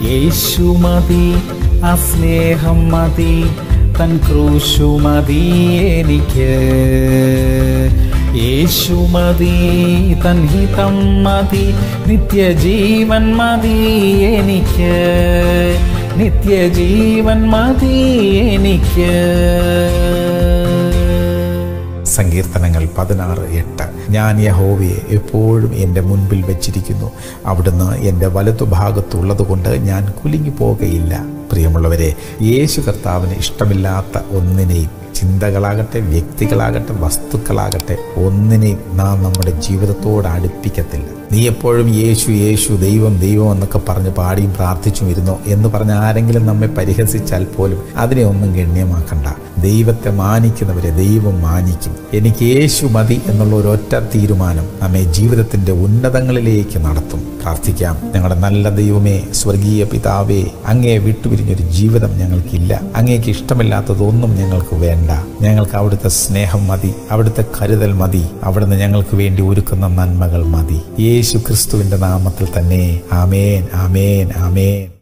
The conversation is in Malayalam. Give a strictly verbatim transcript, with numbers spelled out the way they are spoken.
യേശു മതി, ആ സ്നേഹം മതി, തൻ ക്രൂശു മതി എനിക്ക്. യേശു മതി, തൻ ഹിതം മതി, നിത്യജീവൻ മതി എനിക്ക്. നിത്യജീവൻ മതി എനിക്ക്. സങ്കീർത്തനങ്ങൾ പതിനാറ് എട്ട്. ഞാൻ യഹോവയെ എപ്പോഴും എൻ്റെ മുൻപിൽ വച്ചിരിക്കുന്നു, അവിടുന്ന് എൻ്റെ വലത്തുഭാഗത്തുള്ളത് കൊണ്ട് ഞാൻ കുലുങ്ങി പോകയില്ല. പ്രിയമുള്ളവരെ, യേശു കർത്താവിന് ഇഷ്ടമില്ലാത്ത ഒന്നിനെയും, ചിന്തകളാകട്ടെ, വ്യക്തികളാകട്ടെ, വസ്തുക്കളാകട്ടെ, ഒന്നിനെയും നാം നമ്മുടെ ജീവിതത്തോട് അടുപ്പിക്കത്തില്ല. നീ എപ്പോഴും യേശു യേശു ദൈവം ദൈവം എന്നൊക്കെ പറഞ്ഞ് പാടിയും പ്രാർത്ഥിച്ചും ഇരുന്നോ എന്ന് പറഞ്ഞ് ആരെങ്കിലും നമ്മെ പരിഹസിച്ചാൽ പോലും അതിനെ ഒന്നും ഗണ്യമാക്കണ്ട. ദൈവത്തെ മാനിക്കുന്നവരെ ദൈവം മാനിക്കും. എനിക്ക് യേശു മതി എന്നുള്ള ഒരൊറ്റ തീരുമാനം നമ്മെ ജീവിതത്തിൻ്റെ ഉന്നതങ്ങളിലേക്ക് നടത്തും. പ്രാർത്ഥിക്കാം. ഞങ്ങളുടെ നല്ല ദൈവമേ, സ്വർഗീയ പിതാവേ, അങ്ങയെ വിട്ടുപിരിഞ്ഞൊരു ജീവിതം ഞങ്ങൾക്കില്ല. അങ്ങേക്ക് ഇഷ്ടമില്ലാത്തതൊന്നും ഞങ്ങൾക്ക് വേണ്ട. ഞങ്ങൾക്ക് അവിടുത്തെ സ്നേഹം മതി, അവിടുത്തെ കരുതൽ മതി, അവിടുന്ന് ഞങ്ങൾക്ക് വേണ്ടി ഒരുക്കുന്ന നന്മകൾ മതി. യേശു ക്രിസ്തുവിന്റെ നാമത്തിൽ തന്നെ. ആമേൻ, ആമേൻ, ആമേൻ.